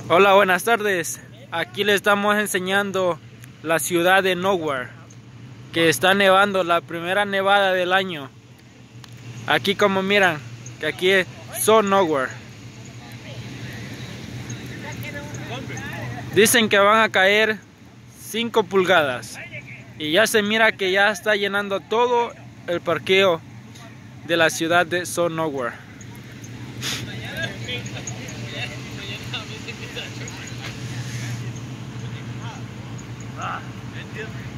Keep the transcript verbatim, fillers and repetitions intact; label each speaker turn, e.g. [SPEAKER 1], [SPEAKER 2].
[SPEAKER 1] Hola, buenas tardes. Aquí les estamos enseñando la ciudad de Nowhere, que está nevando, la primera nevada del año. Aquí como miran, que aquí es So Nowhere. Dicen que van a caer cinco pulgadas. Y ya se mira que ya está llenando todo el parqueo de la ciudad de So Nowhere. Ah, entiendo.